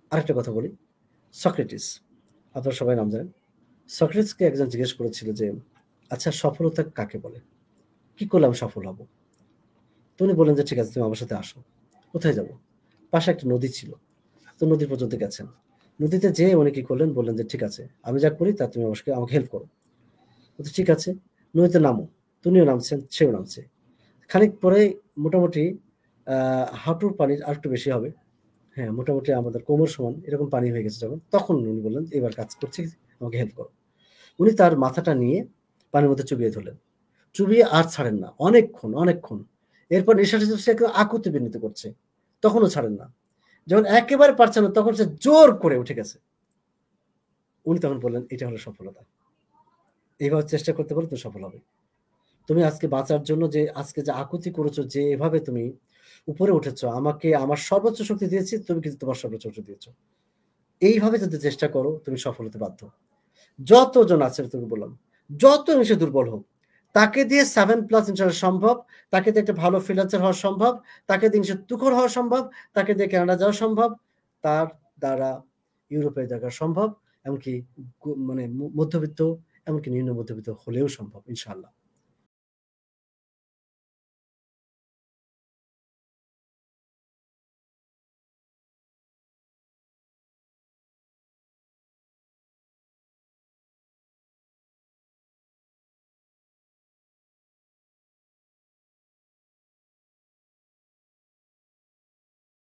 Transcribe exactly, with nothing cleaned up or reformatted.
আরেকটা কথা বলি, সক্রেটিস, আপনারা সবাই নাম জানেন। সক্রেটিসকে একজন জিজ্ঞেস করেছিল যে, "আচ্ছা সফলতা কাকে বলে? কি করলে আমি সফল হব?" তো উনি বললেন যে, "ঠিক আছে তুমি আমার সাথে আসো।" কোথায় যাব? পাশে একটা নদী ছিল। তো নদী পর্যন্ত গেছেন। নদীতে যেয়ে উনি কি করলেন? বললেন যে, "ঠিক আছে, আমি যা করি তা তুমি অবশ্যই আমাকে হেল্প করো।" বলছে, "ঠিক আছে, নদীতে নামো।" তো উনিও নামছেন, সেও নামছে। খানিক পরেই মোটামুটি আ হাঁটুর পানির আরেকটু বেশি হবে। হ্যাঁ, মোটামুটি আমাদের কোমর সমান এরকম পানি হয়ে গেছে যখন, তখন উনি বললেন, "এবার কাজ করছি, আমাকে হেল্প করো।" উনি তার মাথাটা নিয়ে পানির মধ্যে চুবিয়ে ধরলেন। চুবিয়ে আর ছাড়েন না। অনেকক্ষণ, অনেকক্ষণ। এরপর নিঃশ্বাসে সে একদম আকুতি বিনীত করছে। তখনও ছাড়েন না। যখন একেবারে পারছে না তখন সে জোর করে উঠে গেছে। উনি তখন বললেন, "এটা হলো সফলতা। এইভাবে চেষ্টা করতে পারলে তুমি সফল হবে। তুমি আজকে বাঁচার জন্য যে আজকে যে আকুতি করেছো, যে এভাবে তুমি উপরে উঠেছো, আমাকে আমার সর্বোচ্চ শক্তি দিয়েছি, তুমি কিন্তু তোমার সর্বোচ্চ শক্তি দিয়েছো। এইভাবে যদি চেষ্টা করো তুমি সফল হতে বাধ্য।" যতজন আছে তোকে বললাম, যত সে দুর্বল হোক, তাকে দিয়ে সেভেন প্লাস ইনশাআল্লাহ সম্ভব। তাকে দিয়ে একটা ভালো ফ্রিল্যান্সার হওয়া সম্ভব। তাকে দিয়ে ইনশা তুখোর হওয়া সম্ভব। তাকে দিয়ে কানাডা যাওয়া সম্ভব। তার দ্বারা ইউরোপে যাওয়া সম্ভব। এমনকি গু মানে ম মধ্যবিত্ত, এমনকি নিম্ন মধ্যবিত্ত হলেও সম্ভব ইনশাআল্লাহ।